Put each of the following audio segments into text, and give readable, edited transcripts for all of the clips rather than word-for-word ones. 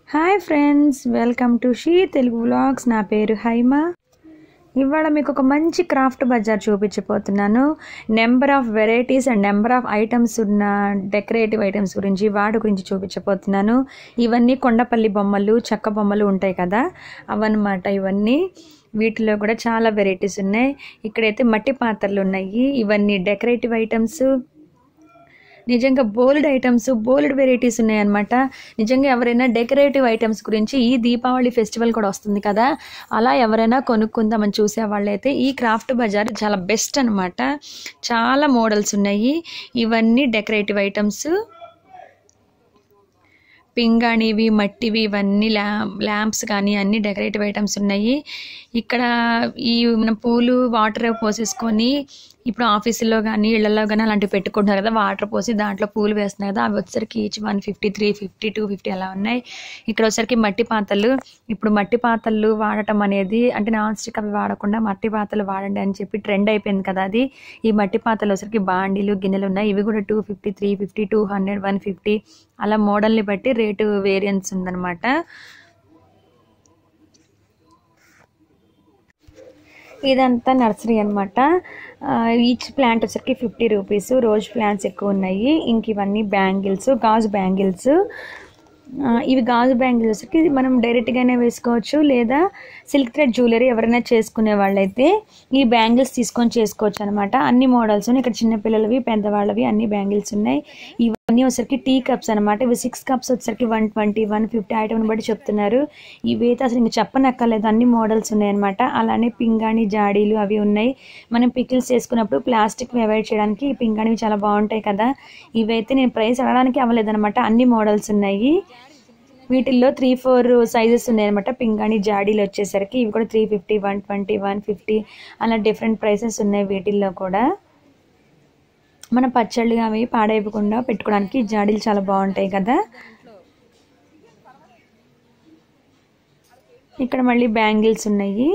Hi friends, welcome to she Telugu vlogs. నా పేరు హైమ. ఇవాళ మీకు ఒక మంచి క్రాఫ్ట్ బజార్ చూపించబోతున్నాను. Number of varieties and number of items ఉన్న డెకరేటివ్ ఐటమ్స్ గురించి, వాటి గురించి చూపించబోతున్నాను. ఇవన్నీ కొండపల్లి బొమ్మలు, చెక్క బొమ్మలు ఉంటాయి కదా, అవన్నమాట ఇవన్నీ. వీటిలో కూడా చాలా వెరైటీస్ ఉన్నాయి. ఇక్కడైతే మట్టి పాత్రలు ఉన్నాయి. ఇవన్నీ డెకరేటివ్ ఐటమ్స్. నిజంగా బోల్డ్ ఐటమ్స్, బోల్డ్ వెరైటీస్ ఉన్నాయన్నమాట. నిజంగా ఎవరైనా డెకరేటివ్ ఐటమ్స్ గురించి, ఈ దీపావళి ఫెస్టివల్ కూడా వస్తుంది కదా, అలా ఎవరైనా కొనుక్కుందామని చూసే వాళ్ళైతే ఈ క్రాఫ్ట్ బజార్ చాలా బెస్ట్ అనమాట. చాలా మోడల్స్ ఉన్నాయి. ఇవన్నీ డెకరేటివ్ ఐటమ్స్. పింగాణివి, మట్టివి, ఇవన్నీ ల్యాంప్స్ కానీ అన్ని డెకరేటివ్ ఐటమ్స్ ఉన్నాయి. ఇక్కడ ఈ మన పూలు వాటర్ పోసేసుకొని ఇప్పుడు ఆఫీసుల్లో కానీ ఇళ్లలో కానీ అలాంటివి పెట్టుకుంటున్నారు కదా, వాటర్ పోసి దాంట్లో పూలు వేస్తున్నారు కదా, అవి వచ్చేసరికి ఈచ్ 150, 350, 250 అలా ఉన్నాయి. ఇక్కడ వచ్చేసరికి మట్టి పాత్రలు. ఇప్పుడు మట్టి పాత్రలు వాడటం అనేది, అంటే నాన్ స్టిక్ అవి వాడకుండా మట్టి పాత్రలు వాడండి అని చెప్పి ట్రెండ్ అయిపోయింది కదా అది. ఈ మట్టి పాత్రలు వచ్చేసరికి బాండీలు, గిన్నెలు ఉన్నాయి. ఇవి కూడా 250, 350, 200, 150 అలా మోడల్ని బట్టి రేటు వేరియన్స్ ఉందన్నమాట. ఇదంతా నర్సరీ అనమాట. ఈచ్ ప్లాంట్ వచ్చరికి 50 రూపీస్. రోజ్ ప్లాంట్స్ ఎక్కువ ఉన్నాయి. ఇంక ఇవన్నీ బ్యాంగిల్స్, గాజు బ్యాంగిల్స్. ఇవి గాజు బ్యాంగిల్స్ వచ్చరికి మనం డైరెక్ట్గానే వేసుకోవచ్చు, లేదా సిల్క్ థ్రెడ్ జ్యువెలరీ ఎవరైనా చేసుకునే వాళ్ళైతే ఈ బ్యాంగిల్స్ తీసుకొని చేసుకోవచ్చు అనమాట. అన్ని మోడల్స్ ఉన్నాయి. ఇక్కడ చిన్నపిల్లలవి, పెద్దవాళ్ళవి అన్ని బ్యాంగిల్స్ ఉన్నాయి. ఇవన్నీ వచ్చరికి టీ కప్స్ అనమాట. ఇవి 6 కప్స్ వచ్చరికి 120, 150 ఐటమ్ని బట్టి చెప్తున్నారు. ఇవైతే అసలు ఇంక చెప్పనక్కర్లేదు, అన్ని మోడల్స్ ఉన్నాయన్నమాట. అలానే పింగాణి జాడీలు అవి ఉన్నాయి. మనం పికిల్స్ చేసుకున్నప్పుడు ప్లాస్టిక్ అవాయిడ్ చేయడానికి ఈ పింగాణివి చాలా బాగుంటాయి కదా. ఇవైతే నేను ప్రైస్ అడగడానికి అవ్వలేదన్నమాట, అన్ని మోడల్స్ ఉన్నాయి. వీటిల్లో 3-4 సైజెస్ ఉన్నాయన్నమాట. పింగాణి జాడీలు వచ్చేసరికి ఇవి కూడా 350, 120, 150 అలా డిఫరెంట్ ప్రైసెస్ ఉన్నాయి వీటిల్లో కూడా. మన పచ్చళ్ళు అవి పాడైపోకుండా పెట్టుకోవడానికి జాడీలు చాలా బాగుంటాయి కదా. ఇక్కడ మళ్ళీ బ్యాంగిల్స్ ఉన్నాయి.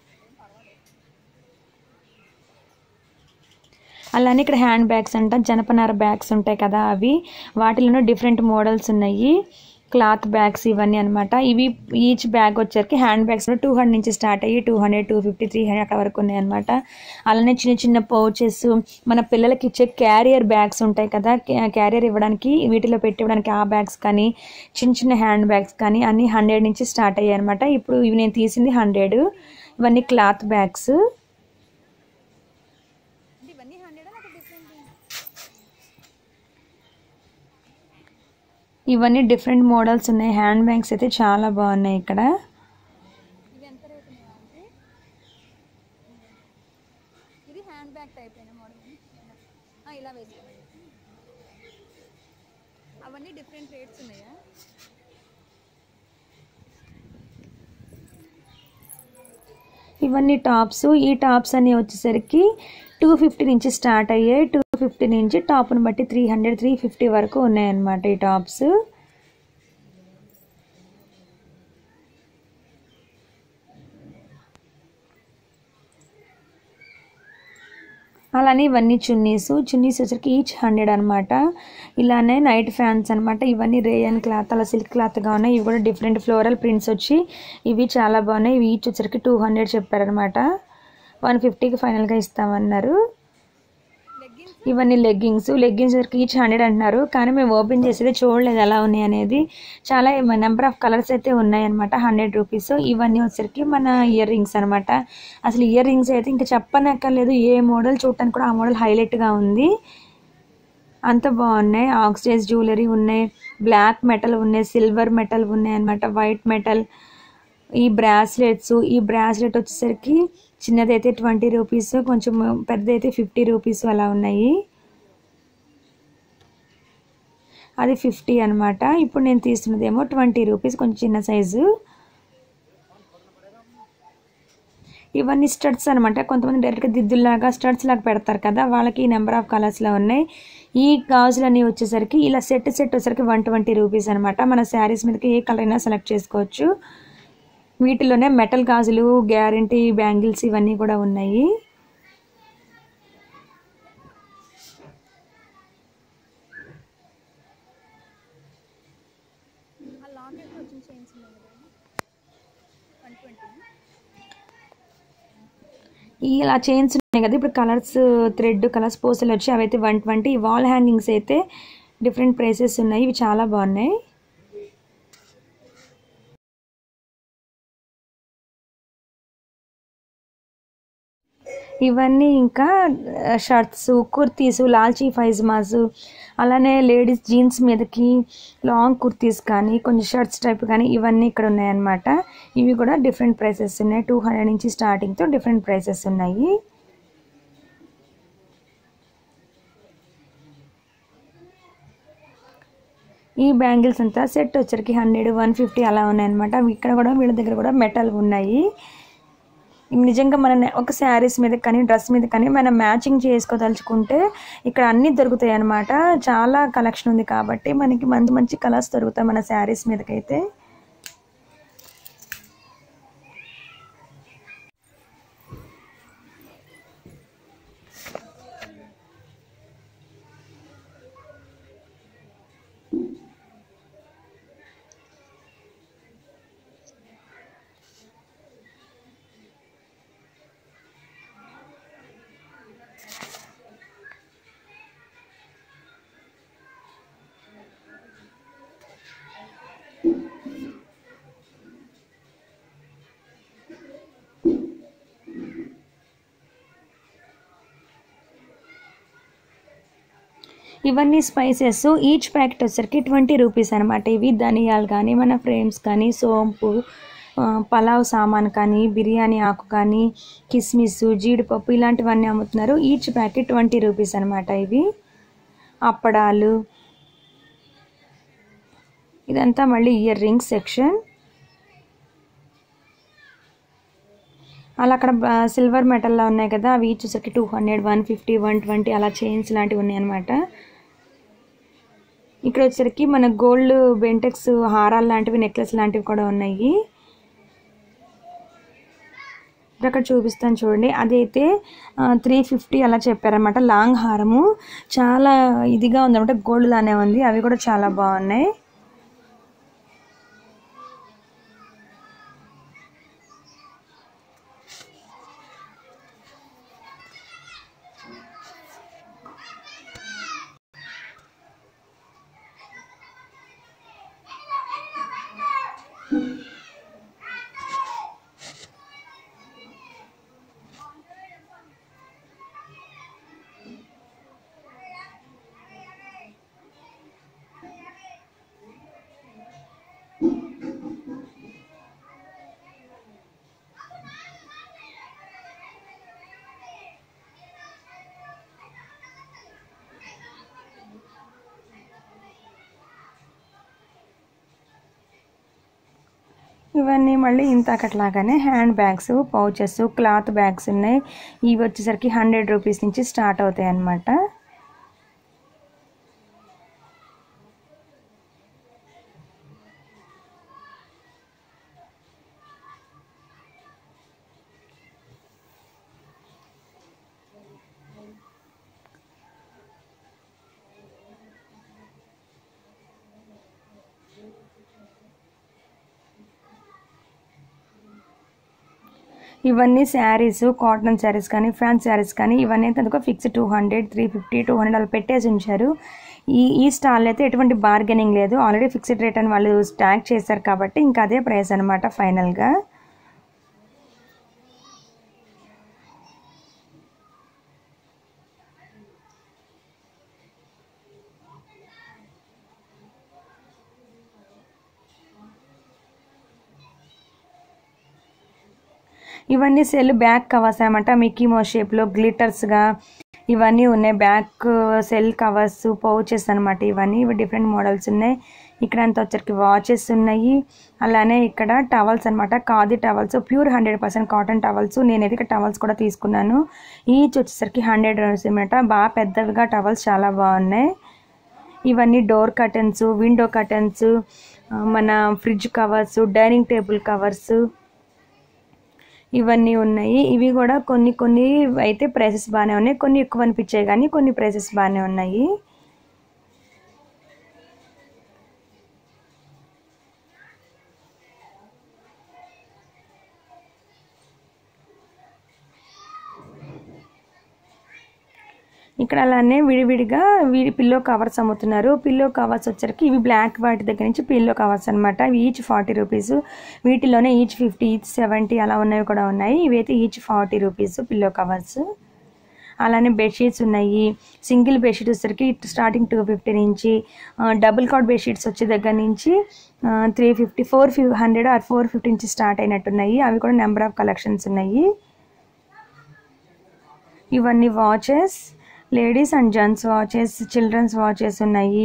అలానే ఇక్కడ హ్యాండ్ బ్యాగ్స్ అంట, జనపనార బ్యాగ్స్ ఉంటాయి కదా అవి. వాటిలోనూ డిఫరెంట్ మోడల్స్ ఉన్నాయి. క్లాత్ బ్యాగ్స్ ఇవన్నీ అనమాట. ఇవి ఈచ్ బ్యాగ్ వచ్చరికి హ్యాండ్ బ్యాగ్స్ 200 నుంచి స్టార్ట్ అయ్యి 200, 250, 300 అక్కడ వరకు ఉన్నాయి అనమాట. అలానే చిన్న చిన్న పౌచెస్, మన పిల్లలకి ఇచ్చే క్యారియర్ బ్యాగ్స్ ఉంటాయి కదా, క్యారియర్ ఇవ్వడానికి వీటిలో పెట్టివ్వడానికి ఆ బ్యాగ్స్ కానీ, చిన్న చిన్న హ్యాండ్ బ్యాగ్స్ కానీ అన్నీ 100 నుంచి స్టార్ట్ అయ్యాయి అనమాట. ఇప్పుడు ఇవి నేను తీసింది 100. ఇవన్నీ క్లాత్ బ్యాగ్స్. ఇవన్నీ డిఫరెంట్ మోడల్స్ ఉన్నాయి. హ్యాండ్ బ్యాగ్స్ అయితే చాలా బాగున్నాయి ఇక్కడ. ఇవన్నీ టాప్స్. ఈ టాప్స్ అన్ని వచ్చేసరికి 250 నుంచి స్టార్ట్ అయ్యాయి. 250 నుంచి టాప్ను బట్టి 300, 350 వరకు ఉన్నాయన్నమాట ఈ టాప్స్. అలానే ఇవన్నీ చున్నీస్ వచ్చరికి ఈచ్ 100 అనమాట. ఇలానే నైట్ ఫ్యాన్స్ అనమాట. ఇవన్నీ రేయన్ క్లాత్, అలా సిల్క్ క్లాత్గా ఉన్నాయి. ఇవి కూడా డిఫరెంట్ ఫ్లోరల్ ప్రింట్స్ వచ్చి ఇవి చాలా బాగున్నాయి. ఇవి ఈచ్ వచ్చరికి 200 చెప్పారనమాట. 150కి ఫైనల్గా ఇస్తామన్నారు. ఇవన్నీ లెగ్గింగ్స్ వచ్చరికి ఈచ్ 100 అంటున్నారు. కానీ మేము ఓపెన్ చేసేది చూడలేదు ఎలా ఉన్నాయి అనేది. చాలా నెంబర్ ఆఫ్ కలర్స్ అయితే ఉన్నాయన్నమాట. 100 రూపీస్. ఇవన్నీ వచ్చరికి మన ఇయర్ రింగ్స్ అనమాట. అసలు ఇయర్ రింగ్స్ అయితే ఇంకా చెప్పనక్కర్లేదు. ఏ మోడల్ చూడటానికి కూడా ఆ మోడల్ హైలైట్గా ఉంది. అంత బాగున్నాయి. ఆక్సిడైజ్ జ్యువెలరీ ఉన్నాయి, బ్లాక్ మెటల్ ఉన్నాయి, సిల్వర్ మెటల్ ఉన్నాయి అనమాట, వైట్ మెటల్. ఈ బ్రాస్లెట్స్, ఈ బ్రాస్లెట్ వచ్చేసరికి చిన్నదైతే 20 రూపీస్, కొంచెం పెద్దదైతే 50 రూపీస్ అలా ఉన్నాయి. అది 50 అనమాట. ఇప్పుడు నేను తీస్తున్నదేమో 20 రూపీస్, కొంచెం చిన్న సైజు. ఇవన్నీ స్టడ్స్ అనమాట. కొంతమంది డైరెక్ట్గా దిద్దుల్లాగా స్టడ్స్ లాగా పెడతారు కదా, వాళ్ళకి నెంబర్ ఆఫ్ కలర్స్లో ఉన్నాయి. ఈ గాజులన్నీ వచ్చేసరికి ఇలా సెట్ వచ్చేసరికి 120 రూపీస్ అనమాట. మన శారీస్ మీదకి ఏ కలర్ అయినా సెలెక్ట్ చేసుకోవచ్చు. వీటిలోనే మెటల్ గాజులు, గ్యారంటీ బ్యాంగిల్స్ ఇవన్నీ కూడా ఉన్నాయి. ఇలా చైన్స్ ఉన్నాయి కదా, ఇప్పుడు కలర్స్ థ్రెడ్ కలర్స్ పూసలు వచ్చి అవైతే 120. వాల్ హ్యాంగింగ్స్ అయితే డిఫరెంట్ ప్రైసెస్ ఉన్నాయి, ఇవి చాలా బాగున్నాయి. ఇవన్నీ ఇంకా షర్ట్స్, కుర్తీస్, లాల్చీ పైజమాస్, అలానే లేడీస్ జీన్స్ మీదకి లాంగ్ కుర్తీస్ కానీ కొన్ని షర్ట్స్ టైప్ కానీ ఇవన్నీ ఇక్కడ ఉన్నాయన్నమాట. ఇవి కూడా డిఫరెంట్ ప్రైసెస్ ఉన్నాయి, 200 నుంచి స్టార్టింగ్తో డిఫరెంట్ ప్రైసెస్ ఉన్నాయి. ఈ బ్యాంగిల్స్ అంతా సెట్ వచ్చరికి 100, 150 అలా ఉన్నాయన్నమాట. ఇక్కడ కూడా వీళ్ళ దగ్గర కూడా మెటల్ ఉన్నాయి. నిజంగా మన ఒక శారీస్ మీద కానీ డ్రెస్ మీద కానీ మనం మ్యాచింగ్ చేసుకోదలుచుకుంటే ఇక్కడ అన్నీ దొరుకుతాయి అన్నమాట. చాలా కలెక్షన్ ఉంది కాబట్టి మనకి మంచి మంచి కలర్స్ దొరుకుతాయి మన శారీస్ మీదకైతే. ఇవన్నీ స్పైసెస్, ఈచ్ ప్యాకెట్ వచ్చరికి 20 రూపీస్ అనమాట. ఇవి ధనియాలు కానీ మన ఫ్రేమ్స్ కానీ సోంపు, పలావ్ సామాన్ కానీ బిర్యానీ ఆకు కానీ కిస్మిస్, జీడిపప్పు ఇలాంటివన్నీ అమ్ముతున్నారు. ఈచ్ ప్యాకెట్ 20 రూపీస్ అనమాట. ఇవి అప్పడాలు, ఇదంతా మళ్ళీ ఇయర్ రింగ్స్ సెక్షన్. అలా అక్కడ సిల్వర్ మెటల్లో ఉన్నాయి కదా, అవి ఈచ్ వచ్చరికి 200, 150, 120 అలా చైన్స్ లాంటివి ఉన్నాయి అనమాట. ఇక్కడ వచ్చరికి మన గోల్డ్ బెంటెక్స్ హారాలు లాంటివి, నెక్లెస్ లాంటివి కూడా ఉన్నాయి. అక్కడ చూపిస్తాను చూడండి, అదైతే 350 అలా చెప్పారనమాట. లాంగ్ హారము చాలా ఇదిగా ఉందన్నమాట, గోల్డ్ లానే ఉంది. అవి కూడా చాలా బాగున్నాయి. ఇవన్నీ మళ్ళీ ఇంతకట్లాగానే hand bags, pouches, cloth bags ఉన్నాయి. ఇవి వచ్చేసరికి 100 రూపీస్ నుంచి స్టార్ట్ అవుతాయి అన్నమాట. ఇవన్నీ శారీస్, కాటన్ శారీస్ కానీ ఫ్యాన్సీ శారీస్ కానీ ఇవన్నీ అయితే అందుకో ఫిక్స్ 200, 350, 200 అలా పెట్టేసి ఉంచారు. ఈ స్టాల్ అయితే ఎటువంటి బార్గెనింగ్ లేదు, ఆల్రెడీ ఫిక్స్డ్ రేట్ అని వాళ్ళు స్టాక్ చేశారు కాబట్టి ఇంకా అదే ప్రైస్ అనమాట ఫైనల్గా. ఇవన్నీ సెల్ బ్యాక్ కవర్స్ అనమాట, మిక్కీ మౌస్ షేప్లో గ్లిటర్స్గా ఇవన్నీ ఉన్నాయి. బ్యాక్ సెల్ కవర్స్, పౌచెస్ అనమాట. ఇవన్నీ డిఫరెంట్ మోడల్స్ ఉన్నాయి. ఇక్కడ అంతా వచ్చరికి వాచెస్ ఉన్నాయి. అలానే ఇక్కడ టవల్స్ అనమాట, khadi towels, pure 100% cotton towels. నేనైతే ఇక్కడ టవల్స్ కూడా తీసుకున్నాను. ఈచ్ వచ్చేసరికి 100 రూపీస్ అనమాట. బాగా పెద్దవిగా టవల్స్ చాలా బాగున్నాయి. ఇవన్నీ డోర్ కర్టన్స్, విండో కర్టన్స్, మన fridge covers, dining table covers ఇవన్నీ ఉన్నాయి. ఇవి కూడా కొన్ని అయితే ప్రైసెస్ బాగానే ఉన్నాయి, కొన్ని ఎక్కువ అనిపించాయి కానీ కొన్ని ప్రైసెస్ బాగానే ఉన్నాయి. ఇక్కడ అలానే విడివిడిగా పిల్లో కవర్స్ అమ్ముతున్నారు. పిల్లో కవర్స్ వచ్చరికి ఇవి బ్లాక్ వాటి దగ్గర నుంచి పిల్లో కవర్స్ అనమాట. ఇవి ఈచ్ 40 రూపీస్. వీటిలోనే ఈచ్ 50, ఈచ్ 70 అలా ఉన్నవి కూడా ఉన్నాయి. ఇవైతే ఈచ్ 40 రూపీస్ పిల్లో కవర్స్. అలానే బెడ్షీట్స్ ఉన్నాయి. సింగిల్ బెడ్షీట్ వచ్చరికి స్టార్టింగ్ 250 నుంచి, డబుల్ కాట్ బెడ్షీట్స్ వచ్చే దగ్గర నుంచి 350, 400 ఆర్ 450 నుంచి స్టార్ట్ అయినట్టున్నాయి. అవి కూడా నెంబర్ ఆఫ్ కలెక్షన్స్ ఉన్నాయి. ఇవన్నీ watches, ladies and gents watches, children's watches ఉన్నాయి.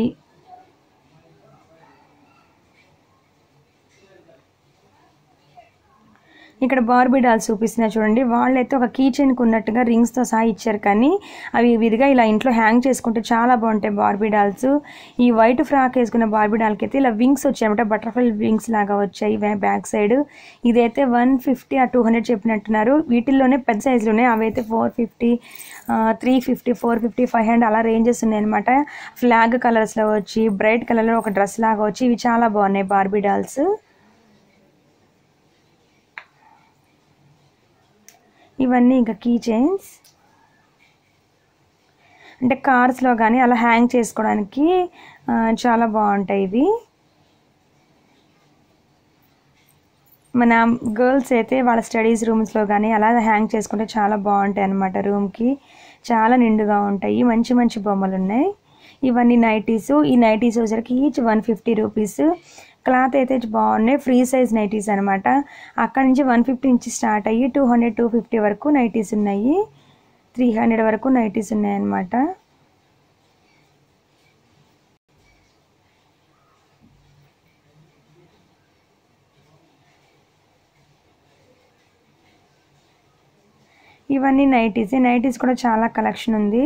ఇక్కడ బార్బీ డాల్స్ చూపిస్తున్నా చూడండి. వాళ్ళైతే ఒక కీ చైన్కి ఉన్నట్టుగా రింగ్స్తో సహా ఇచ్చారు, కానీ అవి విడిగా ఇలా ఇంట్లో హ్యాంగ్ చేసుకుంటే చాలా బాగుంటాయి బార్బీ డాల్స్. ఈ వైట్ ఫ్రాక్ వేసుకున్న బార్బీ డాల్కి అయితే ఇలా వింగ్స్ వచ్చాయన్నమాట, బటర్ఫ్లై వింగ్స్ లాగా వచ్చాయి బ్యాక్ సైడ్. ఇదైతే 150 ఆ 200 చెప్పినట్టున్నారు. వీటిల్లోనే పెద్ద సైజులు ఉన్నాయి. అవైతే 450, 350, 450, 500 అలా రేంజెస్ ఉన్నాయన్నమాట. ఫ్లాగ్ కలర్స్లో వచ్చి, బ్రైట్ కలర్లో ఒక డ్రెస్ లాగా వచ్చి, ఇవి చాలా బాగున్నాయి బార్బీ డాల్స్. ఇవన్నీ ఇంకా కీ చైన్స్, అంటే కార్స్లో కానీ అలా హ్యాంగ్ చేసుకోవడానికి చాలా బాగుంటాయి ఇవి. మన గర్ల్స్ అయితే వాళ్ళ స్టడీస్ రూమ్స్లో కానీ అలా హ్యాంగ్ చేసుకుంటే చాలా బాగుంటాయి అన్నమాట. రూమ్కి చాలా నిండుగా ఉంటాయి. మంచి మంచి బొమ్మలు ఉన్నాయి. ఇవన్నీ నైటీస్. ఈ నైటీస్ వచ్చరికి ఈచ్ 150 రూపీస్. క్లాత్ అయితే బాగున్నాయి. ఫ్రీ సైజ్ నైటీస్ అనమాట. అక్కడ నుంచి 150 నుంచి స్టార్ట్ అయ్యి 200, 250 వరకు నైటీస్ ఉన్నాయి. 300 వరకు నైటీస్ ఉన్నాయన్నమాట. ఇవన్నీ నైటీస్. నైటీస్ కూడా చాలా కలెక్షన్ ఉంది.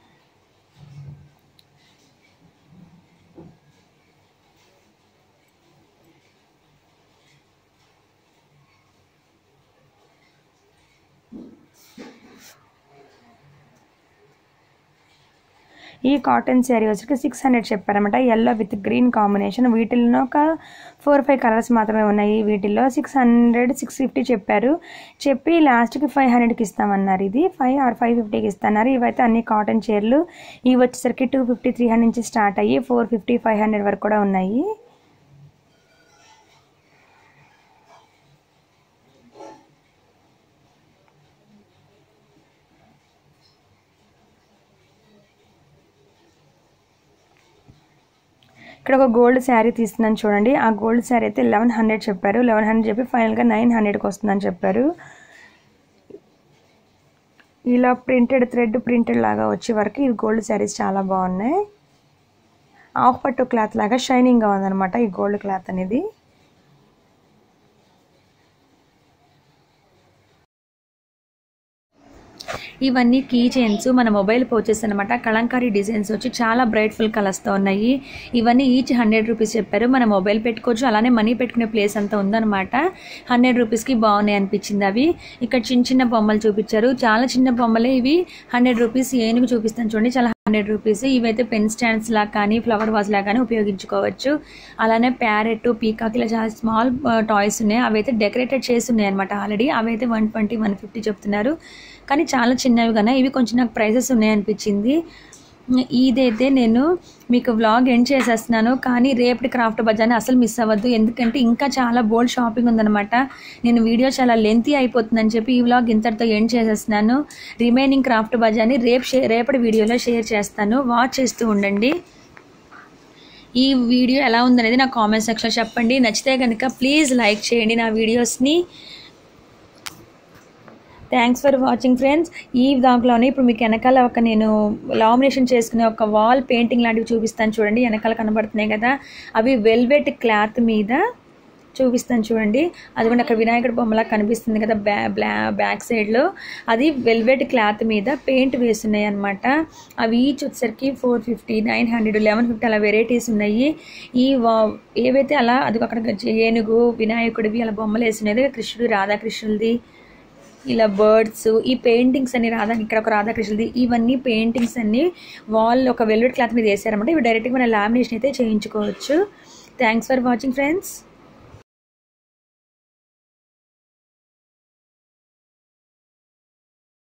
ఈ కాటన్ శారీ వచ్చరికి 600 చెప్పారన్నమాట. Yellow with green combination. వీటిల్లో ఒక 4-5 కలర్స్ మాత్రమే ఉన్నాయి. వీటిల్లో 600, 650 చెప్పారు. చెప్పి లాస్ట్కి 500కి ఇస్తామన్నారు. ఇది 5 or 550కి ఇస్తున్నారు. ఇవైతే అన్ని కాటన్ చీరలు. ఇవి వచ్చేసరికి 250, 300 నుంచి స్టార్ట్ అయ్యి 450, 500 వరకు కూడా ఉన్నాయి. ఇక్కడ ఒక గోల్డ్ శారీ తీస్తున్నాను చూడండి. ఆ గోల్డ్ శారీ అయితే 1100 చెప్పారు. 1100 చెప్పి ఫైనల్గా 900కి వస్తుందని చెప్పారు. ఇలా ప్రింటెడ్ థ్రెడ్ ప్రింటెడ్ లాగా వచ్చే వరకు ఈ గోల్డ్ శారీస్ చాలా బాగున్నాయి. ఆఫ్ పట్టు క్లాత్ లాగా షైనింగ్గా ఉందన్నమాట ఈ గోల్డ్ క్లాత్ అనేది. ఇవన్నీ కీ చైన్స్, మన మొబైల్ పౌచెస్ అనమాట. కలంకారీ డిజైన్స్ వచ్చి చాలా బ్రైట్ఫుల్ కలర్స్తో ఉన్నాయి. ఇవన్నీ ఈచ్ 100 రూపీస్ చెప్పారు. మన మొబైల్ పెట్టుకోవచ్చు, అలానే మనీ పెట్టుకునే ప్లేస్ అంతా ఉందన్నమాట. 100 రూపీస్కి బాగున్నాయి అనిపించింది అవి. ఇక్కడ చిన్న చిన్న బొమ్మలు చూపించారు. చాలా చిన్న బొమ్మలే ఇవి. 100 రూపీస్. ఏనుగు చూపిస్తాను చూడండి, చాలా 100 రూపీస్. ఇవైతే పెన్ స్టాండ్స్ లాగా కానీ ఫ్లవర్ వాజ్ లాగా కానీ ఉపయోగించుకోవచ్చు. అలానే ప్యారెట్, పీకాక్ ఇలా చాలా స్మాల్ టాయ్స్ ఉన్నాయి. అవైతే డెకరేటెడ్ చేసి ఉన్నాయి అనమాట ఆల్రెడీ. అవైతే 120, 150 చెప్తున్నారు. కానీ చాలా చిన్నవి కదా, ఇవి కొంచెం నాకు ప్రైసెస్ ఉన్నాయనిపించింది. ఇదైతే నేను మీకు వ్లాగ్ ఎండ్ చేసేస్తున్నాను. కానీ రేపటి క్రాఫ్ట్ బజార్ని అసలు మిస్ అవ్వద్దు, ఎందుకంటే ఇంకా చాలా బోల్డ్ షాపింగ్ ఉందన్నమాట. నేను వీడియో చాలా లెంతీ అయిపోతుందని చెప్పి ఈ వ్లాగ్ ఇంతటితో ఎండ్ చేసేస్తున్నాను. రిమైనింగ్ క్రాఫ్ట్ బజార్ని రేపటి వీడియోలో షేర్ చేస్తాను. వాచ్ చేస్తూ ఉండండి. ఈ వీడియో ఎలా ఉందనేది నా కామెంట్ సెక్షన్లో చెప్పండి. నచ్చితే కనుక ప్లీజ్ లైక్ చేయండి నా వీడియోస్ని. Thanks for watching friends. ఈ దాంట్లోనే ఇప్పుడు మీకు వెనకాల ఒక నేను లామినేషన్ చేసుకునే ఒక వాల్ పెయింటింగ్ లాంటివి చూపిస్తాను చూడండి. వెనకాల కనబడుతున్నాయి కదా, అవి వెల్వెట్ క్లాత్ మీద చూపిస్తాను చూడండి. అది కూడా అక్కడ వినాయకుడి బొమ్మలా కనిపిస్తుంది కదా బ్యాక్ సైడ్లో. అది వెల్వెట్ క్లాత్ మీద పెయింట్ వేస్తున్నాయి అనమాట. అవి ఈచ్ వచ్చేసరికి 450, 900, 1150 అలా వెరైటీస్ ఉన్నాయి. ఏవైతే అలా అది అక్కడ ఏనుగు, వినాయకుడివి అలా బొమ్మలు వేసినది, కృష్ణుడు, రాధాకృష్ణులది, ఇలా బర్డ్స్. ఈ పెయింటింగ్స్ అన్ని ఇక్కడ ఒక రాధాకృష్ణులది, ఇవన్నీ పెయింటింగ్స్ అన్ని వాల్ ఒక వెల్వెట్ క్లాత్ మీద వేసారన్నమాట. ఇవి డైరెక్ట్గా మన లామినేషన్ అయితే చేయించుకోవచ్చు. Thanks for watching friends.